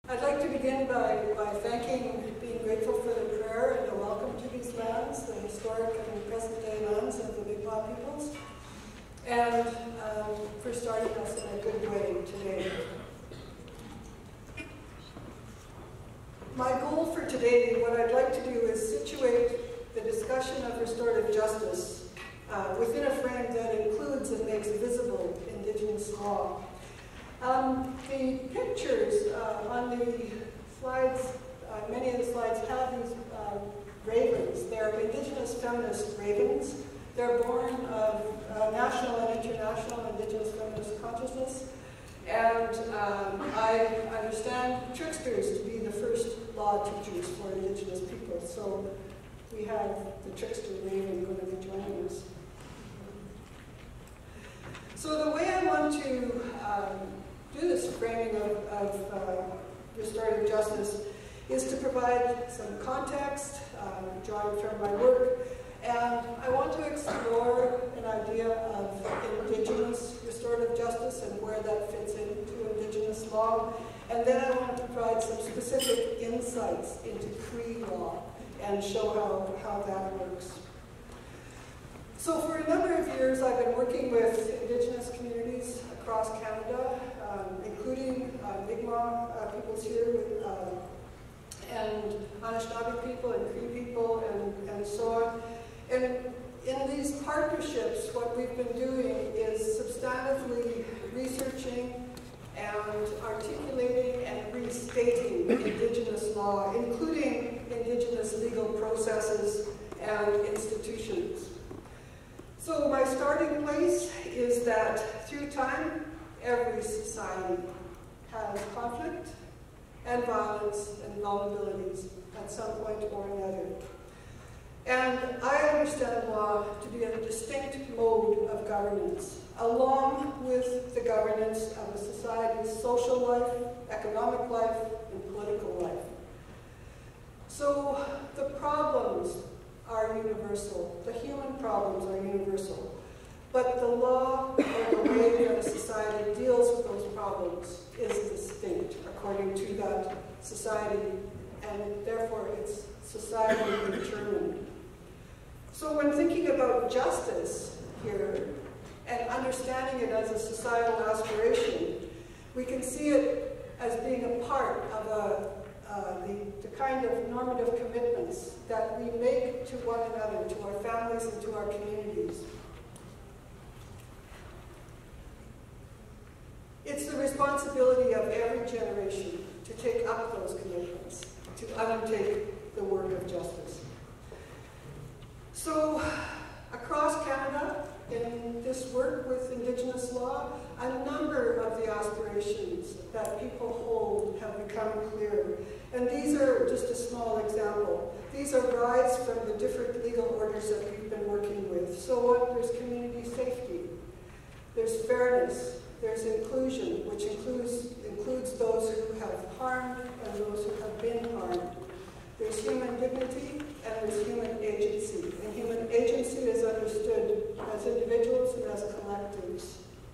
I'd like to begin by thanking, being grateful for the prayer and the welcome to these lands, the historic and present-day lands of the Mi'kmaq peoples, and for starting us in a good way today. My goal for today, what I'd like to do is situate the discussion of restorative justice within a frame that includes and makes visible Indigenous law. The pictures on the slides, many of the slides have these ravens. They're Indigenous feminist ravens. They're born of national and international Indigenous feminist consciousness. And I understand tricksters to be the first law teachers for Indigenous people. So we have the trickster raven going to be joining us. So the way I want to do this framing of restorative justice is to provide some context, drawing from my work, and I want to explore an idea of Indigenous restorative justice and where that fits into Indigenous law, and then I want to provide some specific insights into Cree law and show how that works. So for a number of years, I've been working with Indigenous communities across Canada, including Mi'kmaq peoples here, and Anishinaabe people and Cree people, and so on. And in these partnerships, what we've been doing is substantively researching and articulating and restating Indigenous law, including Indigenous legal processes and institutions. So my starting place is that through time, every society has conflict and violence and vulnerabilities at some point or another. And I understand law to be a distinct mode of governance, along with the governance of a society's social life, economic life, and political life. So the problems are universal. The human problems are universal. But the law or the way that a society deals with those problems is distinct according to that society, and therefore it's societally determined. So when thinking about justice here and understanding it as a societal aspiration, we can see it as being a part of the kind of normative commitments that we make to one another, to our families and to our communities. It's the responsibility of every generation to take up those commitments, to undertake the work of justice. So, across Canada, in this work with Indigenous law, a number of the aspirations that people hold have become clear. And these are just a small example. These arise from the different legal orders that we've been working with. So there's community safety, there's fairness, there's inclusion, which includes those who have harmed and those who have been harmed. There's human dignity and there's human agency. And human agency is understood as individuals and as collectives.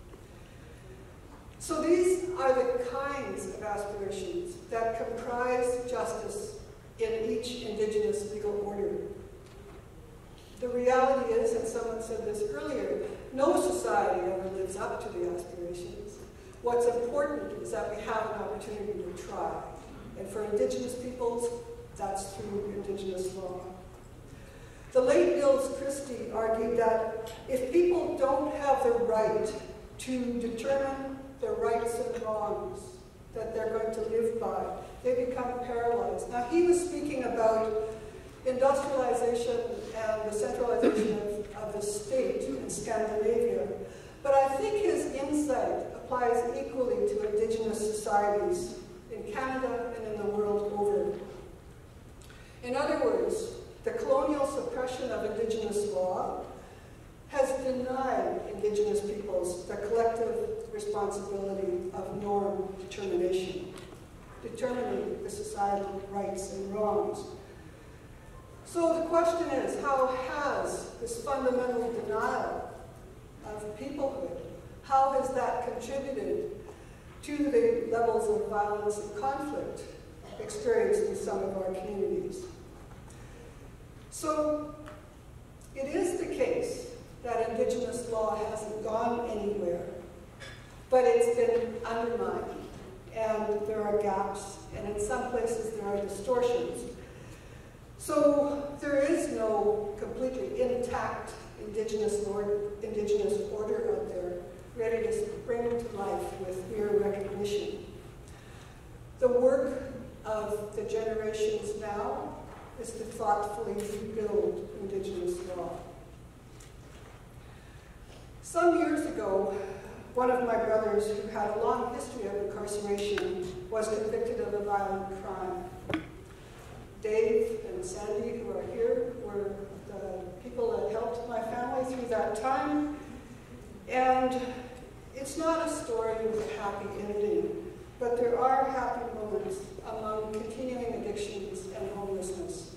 So these are the kinds of aspirations that comprise justice in each Indigenous legal order. The reality is, and someone said this earlier, no society ever lives up to the aspirations. What's important is that we have an opportunity to try. And for Indigenous peoples, that's through Indigenous law. The late Nils Christie argued that if people don't have the right to determine the rights and wrongs that they're going to live by, they become paralyzed. Now, he was speaking about industrialization and the centralization of the state in Scandinavia, but I think his insight applies equally to Indigenous societies in Canada and in the world over. In other words, the colonial suppression of Indigenous law has denied Indigenous peoples the collective responsibility of norm determination, determining the societal rights and wrongs. So the question is, how has this fundamental denial of peoplehood, how has that contributed to the levels of violence and conflict experienced in some of our communities. So it is the case that Indigenous law hasn't gone anywhere, but it's been undermined, and there are gaps, and in some places there are distortions. So there is no completely intact Indigenous order out there, ready to spring to life with mere recognition. The work of the generations now is to thoughtfully rebuild Indigenous law. Some years ago, one of my brothers, who had a long history of incarceration, was convicted of a violent crime. Dave and Sandy, who are here, were the people that helped my family through that time. And it's not a story with a happy ending, but there are happy moments among continuing addictions and homelessness.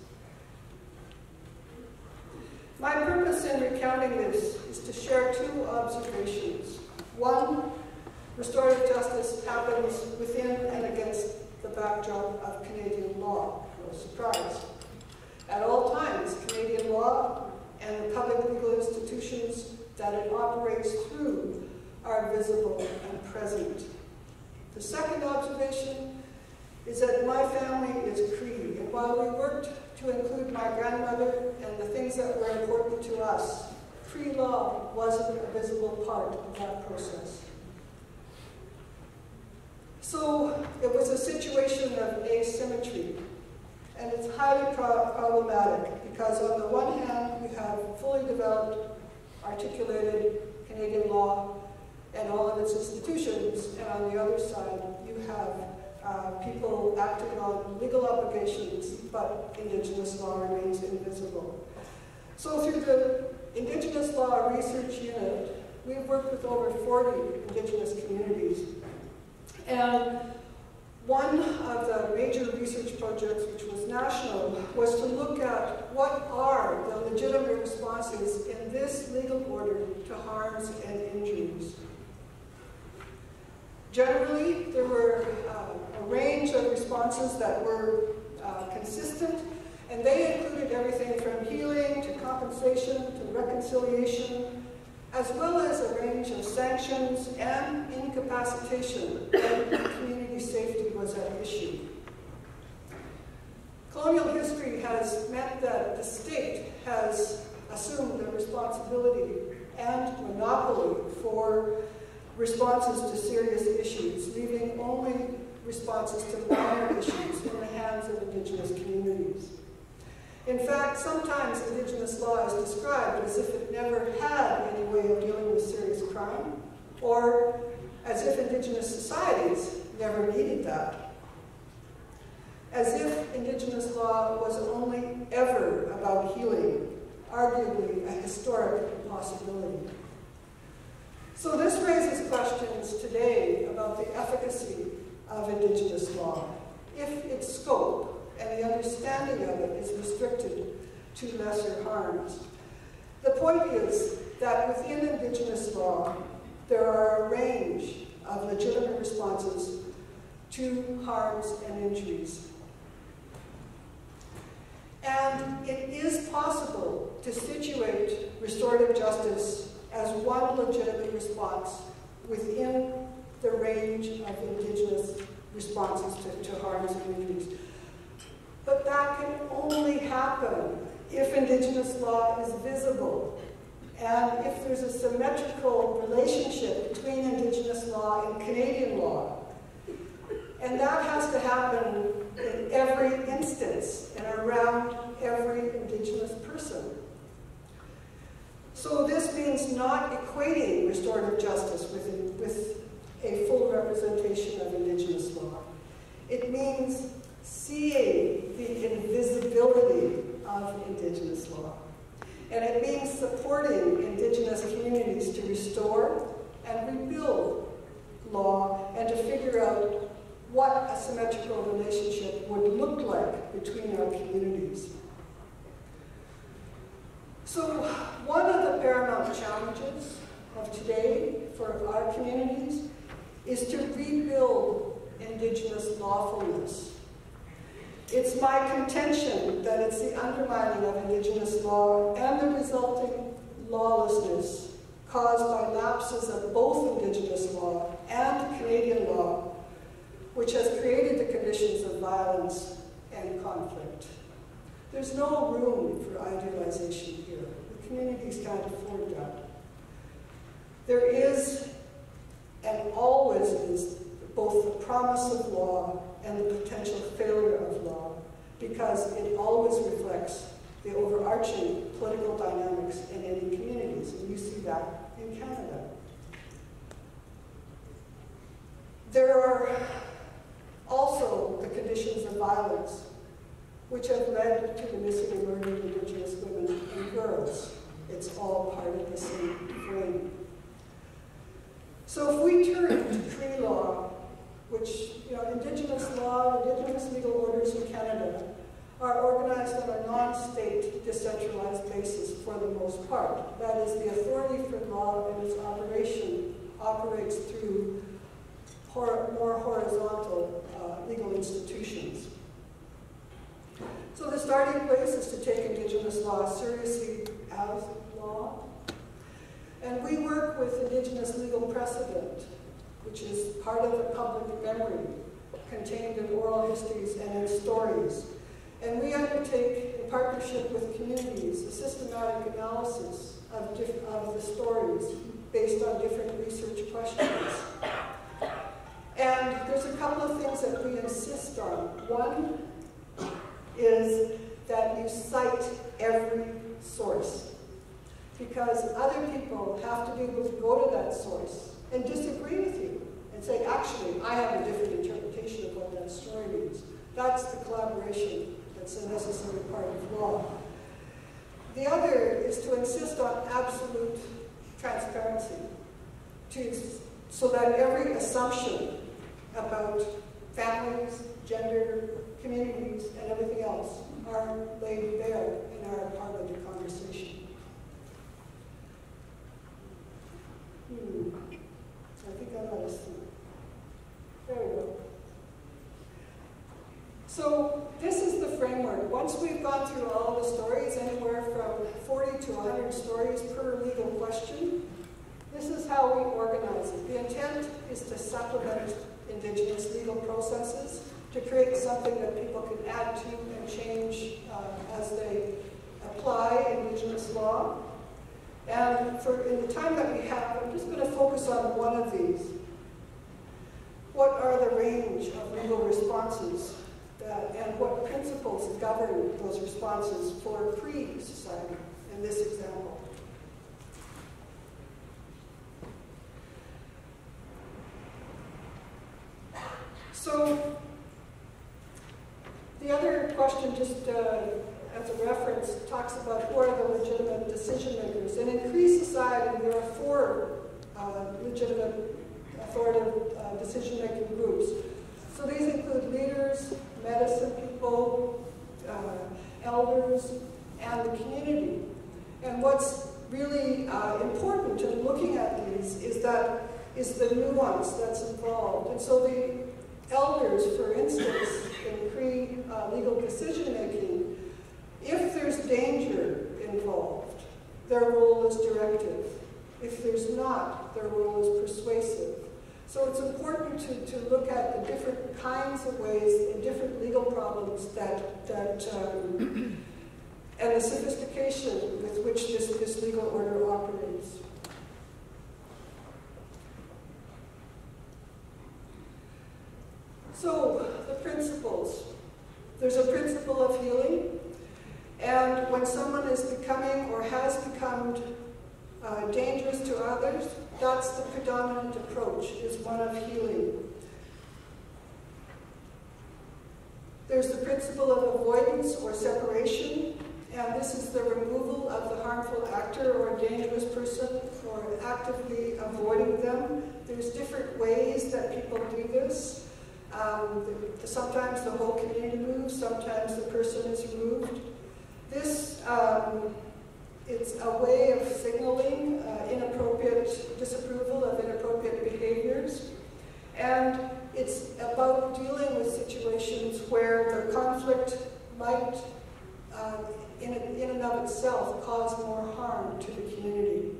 My purpose in recounting this is to share two observations. One, restorative justice happens within and against the backdrop of Canadian law. No surprise. At all times, Canadian law and the public legal institutions that it operates through are visible and present. The second observation is that my family is Cree, and while we worked to include my grandmother and the things that were important to us, Cree law wasn't a visible part of that process. So it was a situation of asymmetry, and it's highly problematic because on the one hand, we have fully developed, articulated Canadian law and all of its institutions, and on the other side, you have people acting on legal obligations, but Indigenous law remains invisible. So through the Indigenous Law Research Unit, we've worked with over 40 Indigenous communities. And one of the major research projects, which was national, was to look at what are the legitimate responses in this legal order to harms and injuries. Generally, there were a range of responses that were consistent, and they included everything from healing to compensation to reconciliation, as well as a range of sanctions and incapacitation when community safety was at issue. Colonial history has meant that the state has assumed a responsibility and monopoly for responses to serious issues, leaving only responses to minor issues in the hands of Indigenous communities. In fact, sometimes Indigenous law is described as if it never had any way of dealing with serious crime, or as if Indigenous societies never needed that. As if Indigenous law was only ever about healing, arguably a historic impossibility. So this raises questions today about the efficacy of Indigenous law, if its scope and the understanding of it is restricted to lesser harms. The point is that within Indigenous law, there are a range of legitimate responses to harms and injuries. And it is possible to situate restorative justice as one legitimate response within the range of Indigenous responses to harms and injuries. But that can only happen if Indigenous law is visible, and if there's a symmetrical relationship between Indigenous law and Canadian law. And that has to happen in every instance and around every Indigenous person. So this means not equating restorative justice with a full representation of Indigenous law. It means seeing the invisibility of Indigenous law. And it means supporting Indigenous communities to restore and rebuild law and to figure out what a symmetrical relationship would look like between our communities. So one of the paramount challenges of today for our communities is to rebuild Indigenous lawfulness. It's my contention that it's the undermining of Indigenous law and the resulting lawlessness caused by lapses of both Indigenous law and Canadian law, which has created the conditions of violence and conflict. There's no room for idealization here. The communities can't afford that. There is, and always is, both the promise of law and the potential failure of law, because it always reflects the overarching political dynamics in any communities, and you see that in Canada. There are also the conditions of violence which have led to the missing and murdered Indigenous women and girls. It's all part of the same frame. So if we turn to Cree law, which, Indigenous law, Indigenous legal orders in Canada are organized on a non-state, decentralized basis for the most part. That is, the authority for law and its operation operates through more horizontal legal institutions. So the starting place is to take Indigenous law seriously as law. And we work with Indigenous legal precedent, which is part of the public memory contained in oral histories and in stories. And we undertake, in partnership with communities, a systematic analysis of the stories based on different research questions. And there's a couple of things that we insist on. One is that you cite every source, because other people have to be able to go to that source and disagree with you and say, actually, I have a different interpretation of what that story means. That's the collaboration that's a necessary part of law. The other is to insist on absolute transparency, so that every assumption about families, gender, communities, and everything else are laid bare and are part of the conversation. I think I got us through. There we go. So this is the framework. Once we've gone through all the stories, anywhere from 40 to 100 stories per legal question, this is how we organize it. The intent is to supplement Indigenous legal processes, to create something that people can add to and change as they apply Indigenous law. And in the time that we have, I'm just going to focus on one of these. What are the range of legal responses and what principles govern those responses for Cree society in this example? So the other question, just as a reference, talks about who are the legitimate decision makers. And in Cree society, there are 4 legitimate authoritative decision-making groups. So these include leaders, medicine people, elders, and the community. And what's really important in looking at these is the nuance that's involved. And so the elders, for instance, in Cree legal decision-making, if there's danger involved, their role is directive. If there's not, their role is persuasive. So it's important to look at the different kinds of ways and different legal problems and the sophistication with which this legal order operates. So, the principles. There's a principle of healing, and when someone is becoming or has become dangerous to others, that's the predominant approach, is one of healing. There's the principle of avoidance or separation, and this is the removal of the harmful actor or dangerous person or actively avoiding them. There's different ways that people do this. Sometimes the whole community moves, sometimes the person is removed. This, it's a way of signaling inappropriate disapproval of inappropriate behaviors. itself cause more harm to the community.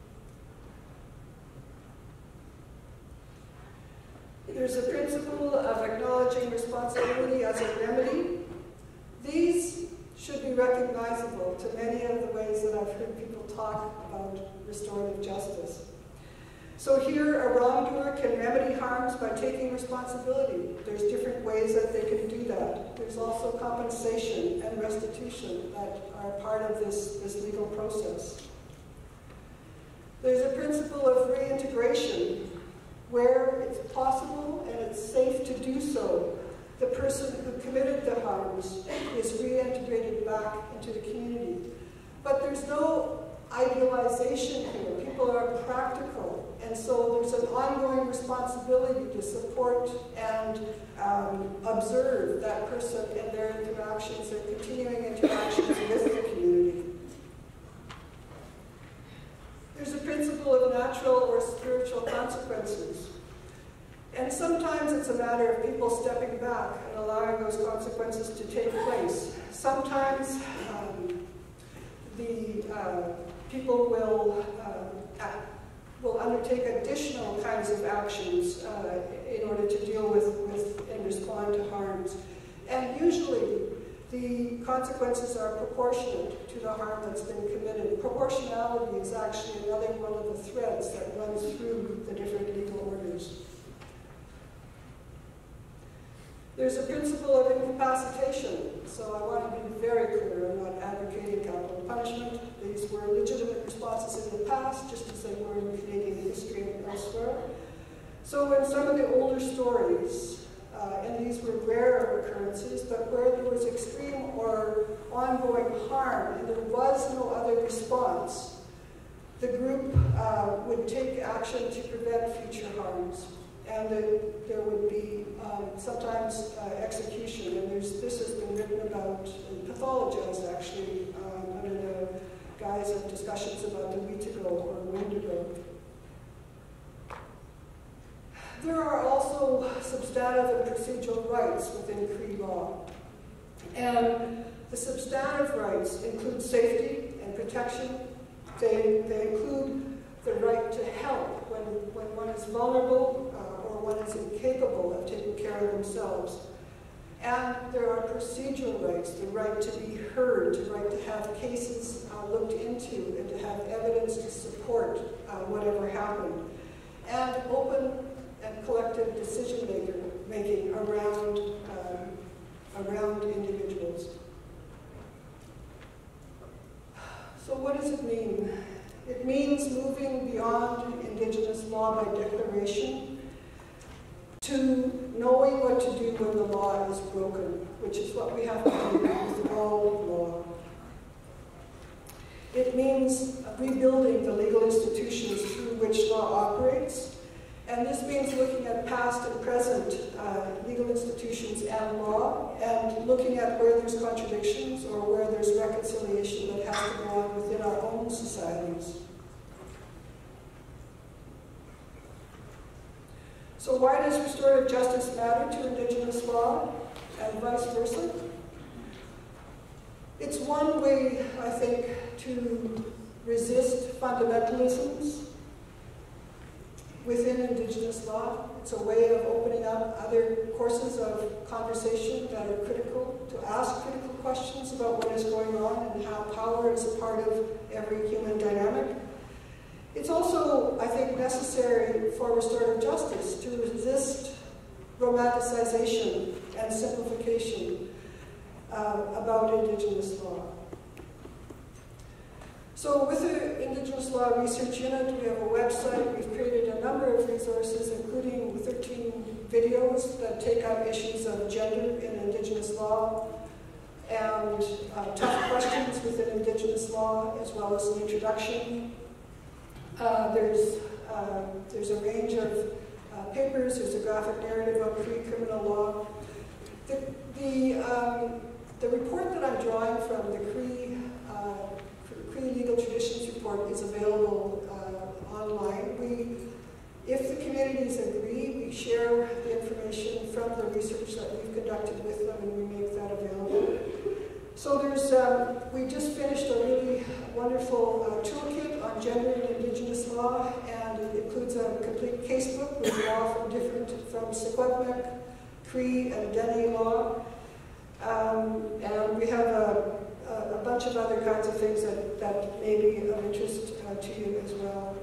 There's a principle of acknowledging responsibility as a remedy. These should be recognizable to many of the ways that I've heard people talk about restorative justice. So here, a wrongdoer can remedy harms by taking responsibility. There's different ways that they can do that. There's also compensation and restitution that are part of this legal process. There's a principle of reintegration, where it's possible and it's safe to do so. The person who committed the harms is reintegrated back into the community. But there's no idealization here. People are practical, and so there's an ongoing responsibility to support and observe that person and their interactions, their continuing interactions with the community. There's a principle of natural or spiritual consequences. And sometimes it's a matter of people stepping back and allowing those consequences to take place. Sometimes people will undertake additional kinds of actions in order to deal with and respond to harms. And usually, the consequences are proportionate to the harm that's been committed. Proportionality is actually another one of the threads that runs through the different legal orders. There's a principle of incapacitation, so I want to be very clear. I'm not advocating capital punishment. These were legitimate responses in the past, just as they were in Canadian history and elsewhere. So in some of the older stories, and these were rare occurrences, but where there was extreme or ongoing harm and there was no other response, the group would take action to prevent future harms. And there would be sometimes execution, and this has been written about and pathologized actually under the guise of discussions about the Wheatigo or Wendigo. There are also substantive and procedural rights within Cree law. And the substantive rights include safety and protection. They include the right to help when one is vulnerable or one is incapable of taking care of themselves. And there are procedural rights, the right to be heard, the right to have cases looked into and to have evidence to support whatever happened. And open and collective decision-making around individuals. So what does it mean? It means moving beyond Indigenous law by declaration to knowing what to do when the law is broken, which is what we have to do with all law. It means rebuilding the legal institutions through which law operates. And this means looking at past and present legal institutions and law, and looking at where there's contradictions or where there's reconciliation that has to go on within our own societies. So why does restorative justice matter to Indigenous law and vice versa? It's one way, I think, to resist fundamentalisms within Indigenous law. It's a way of opening up other courses of conversation that are critical, to ask critical questions about what is going on and how power is a part of every human dynamic. It's also, I think, necessary for restorative justice to resist romanticization and simplification about Indigenous law. So with the Indigenous Law Research Unit, we have a website. We've created a number of resources, including 13 videos that take up issues of gender in Indigenous law and tough questions within Indigenous law, as well as an introduction. There's a range of papers. There's a graphic narrative on pre-criminal law. The report that I'm drawing from, the Cree Legal Traditions Report, is available online. If the communities agree, we share the information from the research that we've conducted with them, and we make that available. So there's, we just finished a really wonderful toolkit on gender and Indigenous law, and it includes a complete casebook with law from Secwepemc, Cree, and Dene law. And we have a bunch of other kinds of things that may be of interest to you as well.